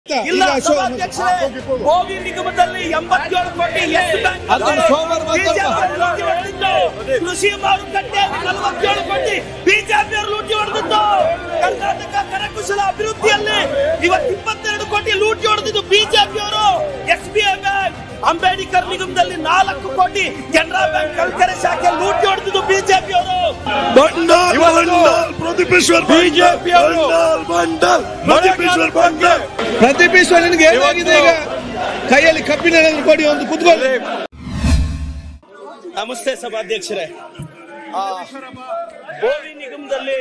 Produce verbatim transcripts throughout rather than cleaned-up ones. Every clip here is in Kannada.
ಇಲ್ಲ ಸಭಾಧ್ಯಕ್ಷರೇ, ಭೋಗಿ ನಿಗಮದಲ್ಲಿ ಎಂಬತ್ತೇಳು ಕೋಟಿ ಎಸ್ ಕೃಷಿ ಮಾರುಕಟ್ಟೆಯಲ್ಲಿ ನಲವತ್ತೇಳು ಕೋಟಿ ಬಿಜೆಪಿಯವರು ಲೂಟಿ ಹೊಡೆದಿದ್ದು. ಕರ್ನಾಟಕ ಕರಕುಶಲ ಅಭಿವೃದ್ಧಿಯಲ್ಲಿ ಇವತ್ತು ಇಪ್ಪತ್ತೆರಡು ಕೋಟಿ ಲೂಟಿ ಹೊಡೆದಿದ್ದು ಬಿಜೆಪಿಯವರು. S B I bank, Ambedkar ನಿಗಮದಲ್ಲಿ ನಾಲ್ಕು ಕೋಟಿ, ಕೆನರಾ ಬ್ಯಾಂಕ್ ಕಲ್ಕೆರೆ ಶಾಖೆ ಲೂಟಿ ಹೊಡೆದಿದ್ದು ಬಿಜೆಪಿಯವರು. ಬಿಜೆಪಿಯವರು ಪ್ರದೀಪ್ ಈಶ್ವರ್ ನಿನಗೆ ಏನಾಗಿದೆ? ಈಗ ಕೈಯಲ್ಲಿ ಕಬ್ಬಿನ ಕೊಡಿ, ಒಂದು ಕುತ್ಕೊಳ್ಳಿ. ನಮಸ್ತೆ ಸಭಾಧ್ಯಕ್ಷರೇ. ಭೋವಿ ನಿಗಮದಲ್ಲಿ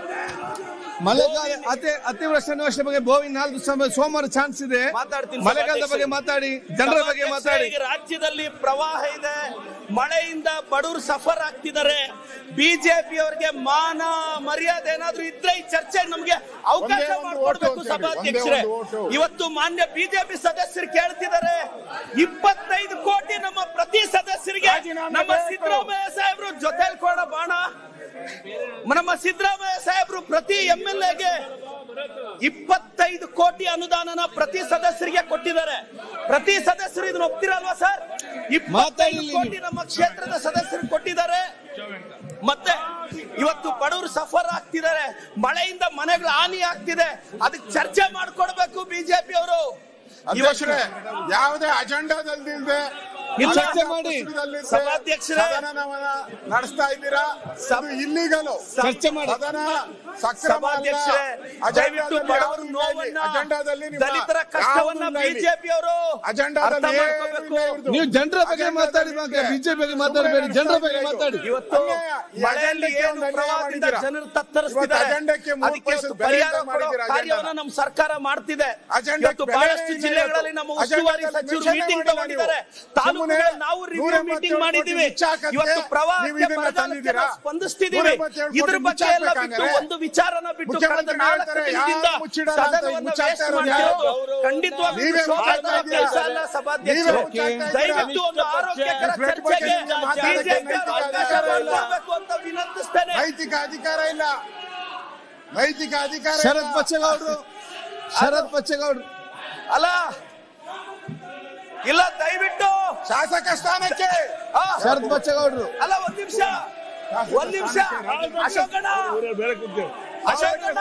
ಮಳೆಗಾಲ ಅತಿ ಅತಿವೃಷ್ಟಿ ಬಗ್ಗೆ ಭೋವಿ ನಾಲ್ಕು ಸೋಮವಾರ ಚಾನ್ಸ್ ಇದೆ. ಮಳೆಗಾಲದ ಬಗ್ಗೆ ಮಾತಾಡಿ, ಜನರ ಬಗ್ಗೆ ಮಾತಾಡಿ. ರಾಜ್ಯದಲ್ಲಿ ಪ್ರವಾಹ ಇದೆ, ಮಳೆಯಿಂದ ಬಡವರು ಸಫರ್ ಆಗ್ತಿದ್ದಾರೆ. ಬಿಜೆಪಿಯವರಿಗೆ ಮಾನ ಮರ್ಯಾದೆ ಏನಾದ್ರೂ ಇದ್ರೆ ಈ ಚರ್ಚೆ ನಮ್ಗೆ ಅವಕಾಶ ಮಾಡಿಕೊಡ್ಬೇಕು ಸಭಾಧ್ಯಕ್ಷರೇ. ಇವತ್ತು ಮಾನ್ಯ ಬಿಜೆಪಿ ಸದಸ್ಯರು ಕೇಳ್ತಿದ್ದಾರೆ, ಇಪ್ಪತ್ತೈದು ಕೋಟಿ ನಮ್ಮ ಪ್ರತಿ ಸದಸ್ಯರಿಗೆ ನಮ್ಮ ಸಿದ್ದರಾಮಯ್ಯ ಸಾಹೇಬರು ಜೊತೆಲಿ ಕೊಡ ಬಾಣ. ನಮ್ಮ ಸಿದ್ದರಾಮಯ್ಯ ಸಾಹೇಬರು ಪ್ರತಿ ಎಂ ಎಲ್ ಎಗೆ ಇಪ್ಪತ್ತೈದು ಕೋಟಿ ಅನುದಾನನ ಪ್ರತಿ ಸದಸ್ಯರಿಗೆ ಕೊಟ್ಟಿದ್ದಾರೆ. ಪ್ರತಿ ಸದಸ್ಯರು ಇದನ್ನ ಒಪ್ತಿರಲ್ವಾ ಸರ್? ಇಪ್ಪತ್ತೈದು ಕೋಟಿ ನಮ್ಮ ಕ್ಷೇತ್ರದ ಸದಸ್ಯರು ಕೊಟ್ಟಿದ್ದಾರೆ. ಮತ್ತೆ ಇವತ್ತು ಬಡವರು ಸಫರ್ ಆಗ್ತಿದ್ದಾರೆ, ಮಳೆಯಿಂದ ಮನೆಗಳ ಹಾನಿ ಆಗ್ತಿದೆ. ಅದಕ್ಕೆ ಚರ್ಚೆ ಮಾಡ್ಕೊಡ್ಬೇಕು ಬಿಜೆಪಿ ಅವರು. ಅಧ್ಯಕ್ಷರೇ, ಯಾವುದೇ ಅಜೆಂಡಾದಲ್ಲಿದೆ ಚರ್ಚೆ ಮಾಡಿ ಸಭಾಧ್ಯಕ್ಷರೇ ನಡೆಸ್ತಾ ಇದ್ದೀರಾ, ಇಲ್ಲಿಗಲು ಚರ್ಚೆ ಮಾಡಿ. ಸಭಾಧ್ಯಕ್ಷರೇ, ದಯವಿಟ್ಟು ಬಡವರ ನೋವನ್ನ, ದಲಿತರ ಕಷ್ಟವನ್ನ ಬಿಜೆಪಿಯವರು ಅರ್ಥ ಮಾಡ್ಕೋಬೇಕು. ನೀವು ಜನರ ಬಗ್ಗೆ ಮಾತಾಡಿ, ಬಿಜೆಪಿ ಬಗ್ಗೆ ಮಾತಾಡಬೇಡಿ, ಜನರ ಬಗ್ಗೆ ಮಾತಾಡಿ. ಇವತ್ತು ಮಳೆಯಲ್ಲಿ ಏನು ಪ್ರವಾಹದಿಂದ ಜನರು ತತ್ತರಿಸ್ತಿದ್ದಾರೆ, ಅದಕ್ಕೆ ಪರಿಹಾರ ಕೊಡೋ ಕಾರ್ಯವನ್ನ ನಮ್ಮ ಸರ್ಕಾರ ಮಾಡ್ತಿದೆ. ಇವತ್ತು ಬಹಳಷ್ಟು ಜಿಲ್ಲೆಗಳಲ್ಲಿ ನಮ್ಮ ಉಸ್ತುವಾರಿ ಸಚಿವರು ಮೀಟಿಂಗ್ ತಗೊಂಡಿದ್ದಾರೆ. ತಾಲೂಕುಗಳಲ್ಲಿ ನಾವು ರಿವ್ಯೂ ಮೀಟಿಂಗ್ ಮಾಡಿದೀವಿ. ಇವತ್ತು ಪ್ರವಾಹಕ್ಕೆ ಬರಗಾಲಕ್ಕೆ ಸ್ಪಂದಿಸ್ತಿದ್ದೀವಿ. ಇದ್ರ ಬಗ್ಗೆ ಎಲ್ಲ ಬಿಟ್ಟು ಒಂದು ವಿಚಾರನ ಬಿಟ್ಟು ಕಳೆದ ನಾಲ್ಕು ದಿನದಿಂದ ಸದನವನ್ನ ವೇಸ್ಟ್ ಮಾಡಿರೋದು ಖಂಡಿತವಾಗಿ ಕೆಲಸ ಅಲ್ಲ ಸಭಾಧ್ಯಕ್ಷರು. ದಯವಿಟ್ಟು ಒಂದು ಆರೋಗ್ಯಕರ ಚರ್ಚೆಗೆ ಬಿಜೆಪಿ ಅವಕಾಶ ಮಾಡಿಕೊಡ್ಬೇಕು ಅಂತ ವಿನಂತಿಸ್ತೇನೆ. ನೈತಿಕ ಅಧಿಕಾರ ಇಲ್ಲ, ನೈತಿಕ ಅಧಿಕಾರ. ಶರತ್ ಬಚ್ಚೇಗೌಡರು, ಶರತ್ ಬಚ್ಚೇಗೌಡರು ಅಲ್ಲ ಇಲ್ಲ, ದಯವಿಟ್ಟು ಶಾಸಕ ಸ್ಥಾನಕ್ಕೆ ಶರತ್ ಬಚ್ಚೇಗೌಡರು ಅಲ್ಲ, ಒಂದ್ ನಿಮಿಷ ಒಂದ್ ನಿಮಿಷ ಅಶೋಕಣ್ಣ ಅಶೋಕಣ್ಣ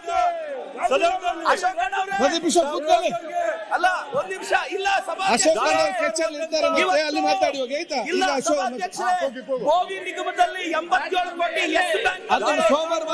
ಅಶೋಕಣ್ಣ ಪ್ರದೀಪ್ ಈಶ್ವರ್ ಕೂತ್ಕೊಳ್ಳಿ. ಅಲ್ಲ ಒಂದ್ ನಿಮಿಷ ಇಲ್ಲ ಅಶೋಕ್ ಕೆಚ್ಚಲ್ಲಿ ಇರ್ತಾರೆ, ಮತ್ತೆ ಅಲ್ಲಿ ಮಾತಾಡಿ ಹೋಗಿ ಆಯ್ತಾ? ಇಲ್ಲ ಸಭಾಧ್ಯಕ್ಷರೇ, ಭೋಗಿ ನಿಗಮದಲ್ಲಿ ಎಂಬತ್ತೇಳು ಕೋಟಿ ಎಸ್ ಬ್ಯಾಂಕ್ ಸೋಮವಾರ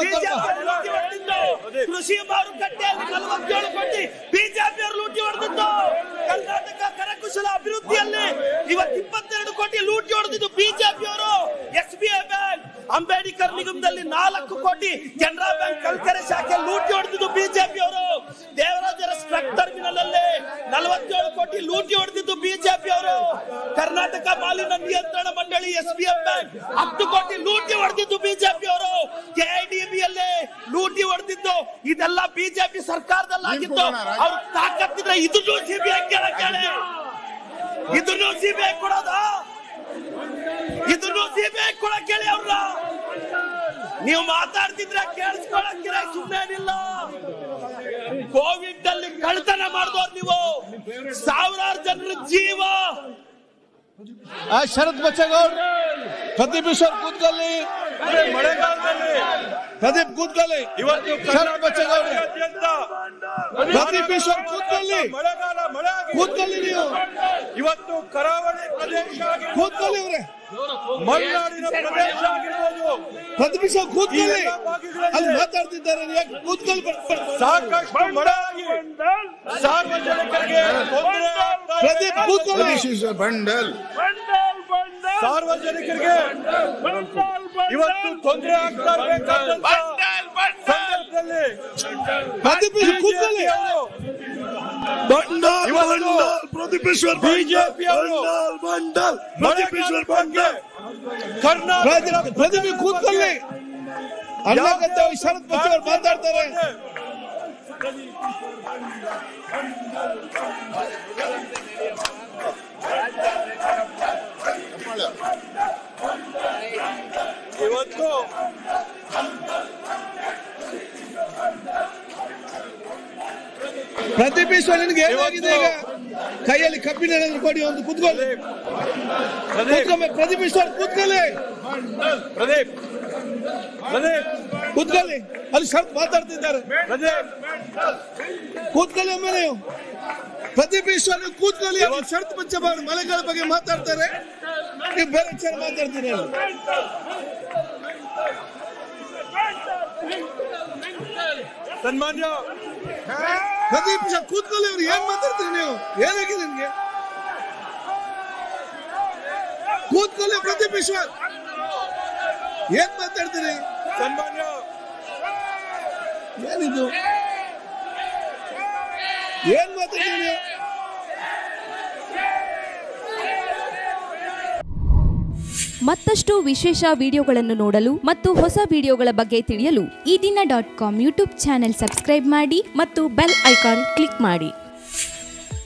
ಕೃಷಿ ಮಾರುಕಟ್ಟೆಯಲ್ಲಿ ನಲವತ್ತೇಳು ಕೋಟಿ ಬಿಜೆಪಿಯವರು ಲೂಟಿ ಹೊಡೆದಿದ್ದು. ಕರ್ನಾಟಕ ಕರಕುಶಲ ಅಭಿವೃದ್ಧಿಯಲ್ಲಿ ಇವತ್ತು ಇಪ್ಪತ್ತೆರಡು ಕೋಟಿ ಲೂಟಿ ಹೊಡೆದಿದ್ದು ಬಿಜೆಪಿಯವರು. S B I bank, Ambedkar ನಿಗಮದಲ್ಲಿ ನಾಲ್ಕು ಕೋಟಿ, ಕೆನರಾ ಬ್ಯಾಂಕ್ ಕಲ್ಕೆರೆ ಶಾಖೆ ಲೂಟಿ ಹೊಡೆದಿದ್ದು ಬಿಜೆಪಿಯವರು. ದೇವರಾಜರ ಟ್ರಕ್ ಟರ್ಮಿನಲ್ ಅಲ್ಲಿ ನಲವತ್ತೇಳು ಕೋಟಿ ಲೂಟಿ ಹೊಡೆದಿದ್ದು ಬಿಜೆಪಿಯವರು. ಕರ್ನಾಟಕ ಮಾಲಿನ್ಯ ನಿಯಂತ್ರಣ ಮಂಡಳಿ ಎಸ್ ಬಿ ಐ ಬ್ಯಾಂಕ್ ಹತ್ತು ಕೋಟಿ ಲೂಟಿ ಹೊಡೆದಿದ್ದು ಬಿಜೆಪಿಯವರು. ಕೆ ಐ ಡಿ ಬಿ ಯಲ್ಲಿ ಲೂಟಿ ಹೊಡೆದಿದ್ದು. ಇದೆಲ್ಲ ಬಿಜೆಪಿ ಸರ್ಕಾರದಲ್ಲಾಗಿತ್ತು. ಅವ್ರು ತಾಕತ್ತಿದ್ರೆ ಇದನ್ನು ಸಿಬಿಐ ಕೇಳಿ, ಇದನ್ನು ಸಿಬಿಐ ಕೊಡೋದ, ಇದನ್ನು ಸಿಬಿಐ ಕೊಡ ಕೇಳಿ ಅವ್ರ. ನೀವು ಮಾತಾಡ್ತಿದ್ರೆ ಕೇಳಿಸ್ಕೊಳಕ್ಕಿರ, ಸುಮ್ಮನೇನಿಲ್ಲ. ಕೋವಿಡ್ ಅಲ್ಲಿ ಕಳ್ತನ ಮಾಡಿದವ್ರು ನೀವು. ಸಾವಿರಾರು ಜನರ ಜೀವ. ಶರತ್ ಬಚ್ಚೇಗೌಡ, ಪ್ರದೀಪ್ ಈಶ್ವರ್ ಕೂತ್ಕೊಳ್ಳಿ. ಮಳೆಗಾಲದಲ್ಲಿ ಪ್ರದೀಪ್ ಕೂತ್ಕೊಳ್ಳಿ. ಇವತ್ತು ಶರತ್ ಬಚ್ಚೇಗೌಡ, ಪ್ರದೀಪ್ ಈಶ್ವರ್ ಕೂತ್ಕೊಳ್ಳಿ. ಮಳೆಗಾಲ ಮಳೆ ಕೂತ್ಕೊಳ್ಳಿ. ನೀವು ಇವತ್ತು ಕರಾವಳಿ ಪ್ರದೇಶ ಕೂತ್ಕೊಳ್ಳಿ. ಅವ್ರೆ ಮಲೆನಾಡಿನ ಪ್ರದೇಶ ಆಗಿರ್ಬೋದು, ಪ್ರದೀಪ್ ಈಶ್ವರ್ ಕೂತ್ಕೊಳ್ಳಿ. ಅಲ್ಲಿ ಮಾತಾಡ್ತಿದ್ದಾರೆ, ಕೂತ್ಕೊಳ್ಳಿ. ಸಾಕಷ್ಟು ಮಳೆ ಆಗಿ ಸಾರ್ವಜನಿಕರಿಗೆ ತೊಂದರೆ ಆಗ್ತಾ ಇದೆ. ಪ್ರದೀಪ್ ಕೂತ್ಕೊಳ್ಳಿ. ಬಂಡಲ್ ಸಾರ್ವಜನಿಕರಿಗೆ ಇವತ್ತು ತೊಂದರೆ ಆಗ್ತಾ ಇರಬೇಕಾದಂತ ಸಂದರ್ಭದಲ್ಲಿ ಪ್ರದೀಪ್ ಈಶ್ವರ್ ಕೂತ್ಕೊಳ್ಳಿ. ಪ್ರದೀಪೇಶ್ವರ್ ಬಿಜೆಪಿ ಅವರು ಕರ್ನಾಟಕ ಪ್ರದೀಪ್ ಕೂತ್ಕೊಳ್ಳಿ. ಅಣ್ಣಗತ್ತೆ ಶರತ್ ಬಚ್ಚೇಗೌಡ ಮಾತಾಡ್ತಾರೆ. ಇವತ್ತು ಪ್ರದೀಪ್ ಈಶ್ವರ್ ನಿನ್ಗೆ ಏನಾಗಿದೆ ಈಗ? ಕೈಯಲ್ಲಿ ಕಬ್ಬಿನ ಏನಾದ್ರು ಕೊಡಿ, ಒಂದು ಕೂತ್ಕೊಳ್ಳಿ. ಪ್ರದೀಪ್ ಈಶ್ವರ್ ಕೂತ್ಕೊಳ್ಳಿ. ಪ್ರದೀಪ್ ಪ್ರದೀಪ್ ಕೂತ್ಕೊಳ್ಳಿ. ಅಲ್ಲಿ ಶರತ್ ಮಾತಾಡ್ತಿದ್ದಾರೆ. ಕೂತ್ಕೊಳ್ಳಿ ಒಮ್ಮೆ ನೀವು. ಪ್ರದೀಪ್ ಈಶ್ವರ್ ಕೂತ್ಕೊಳ್ಳಿ. ಶರತ್ ಬಚ್ಚಬಾರ್ದು ಮಳೆಗಾಲ ಬಗ್ಗೆ ಮಾತಾಡ್ತಾರೆ, ನೀವು ಬೇರೆ ವಿಚಾರ ಮಾತಾಡ್ತೀರಿ. ಸನ್ಮಾನ್ಯ ಪ್ರದೀಪ್ ಈಶ್ವರ್ ಕೂತ್ಕೊಳ್ಳಿ. ಅವ್ರು ಏನ್ ಮಾತಾಡ್ತೀರಿ ನೀವು? ಏನಾಗಿದೆ ನಿಮ್ಗೆ? ಕೂತ್ಕೊಳ್ಳಿ ಪ್ರದೀಪ್ ಈಶ್ವರ್. ಏನ್ ಮಾತಾಡ್ತೀರಿ? ಸನ್ಮಾನ್ಯ ಏನಿದು? ಏನ್ ಮಾತಾಡ್ತೀರಿ? ಮತ್ತಷ್ಟು ವಿಶೇಷ ವಿಡಿಯೋಗಳನ್ನು ನೋಡಲು ಮತ್ತು ಹೊಸ ವಿಡಿಯೋಗಳ ಬಗ್ಗೆ ತಿಳಿಯಲು Eedina dot com YouTube channel subscribe ಮಾಡಿ ಮತ್ತು ಬೆಲ್ ಐಕಾನ್ ಕ್ಲಿಕ್ ಮಾಡಿ.